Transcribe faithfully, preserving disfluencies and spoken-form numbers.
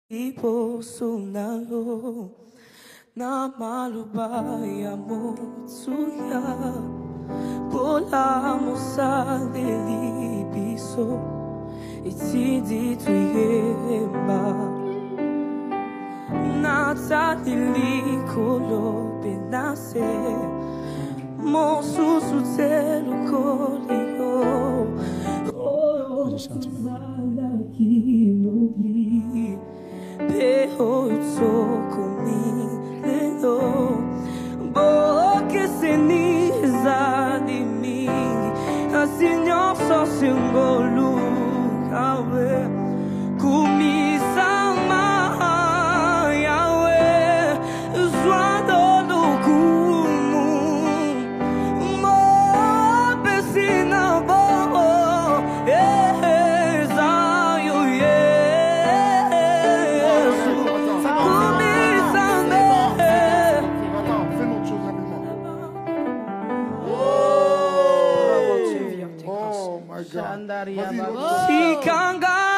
Ipo sunalo na malubaya mo tsuya Pola mo sa lilibiso Itidi tuyema Nata lilikolo penase Mo susutelo kolio Oh, malaki Pero toko milelo Boke seniza di mi Asinyo so singolu kawe Kumisama yawe Zwado lukumu Mo besina bo Eh, zayo yeah Oh my God. Sikanga